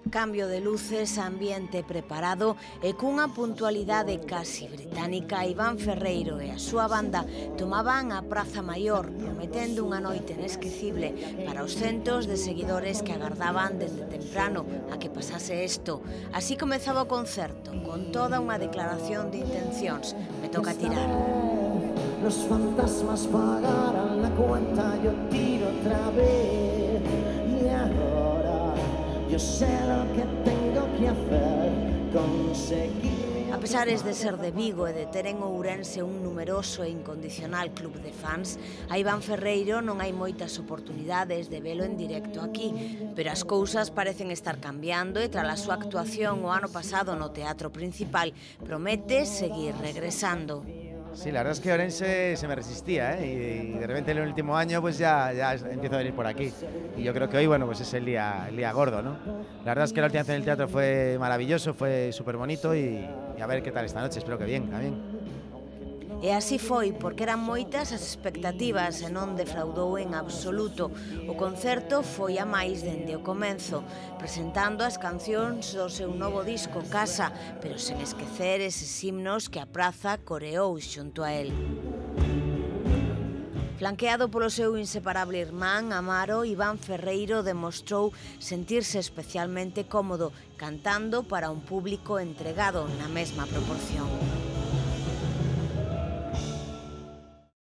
Cambio de luces, ambiente preparado e cunha puntualidade casi británica, Iván Ferreiro e a súa banda tomaban a Praza Maior, prometendo unha noite inesquecible para os centos de seguidores que agardaban dende temprano a que pasase isto. Así comezaba o concerto, con toda unha declaración de intencións. Me toca tirar. Los fantasmas pagarán la cuenta, yo tiro otra vez. Y ahora yo sé lo que tengo que hacer, conseguir. A pesares de ser de Vigo e de ter en Ourense un numeroso e incondicional club de fans, a Iván Ferreiro non hai moitas oportunidades de velo en directo aquí, pero as cousas parecen estar cambiando e tras a súa actuación o ano pasado no Teatro Principal promete seguir regresando. Sí, la verdad es que Orense se me resistía, y de repente en el último año pues ya empiezo a venir por aquí. Y yo creo que hoy, bueno, pues es el día gordo, ¿no? La verdad es que la última vez en el teatro fue maravilloso, fue súper bonito y a ver qué tal esta noche, espero que bien, también. E así foi, porque eran moitas as expectativas e non defraudou en absoluto. O concerto foi a máis dende o comenzo, presentando as cancións do seu novo disco Casa, pero sen esquecer eses himnos que a praza coreou xunto a el. Flanqueado polo seu inseparable irmán, Amaro, Iván Ferreiro demostrou sentirse especialmente cómodo, cantando para un público entregado na mesma proporción.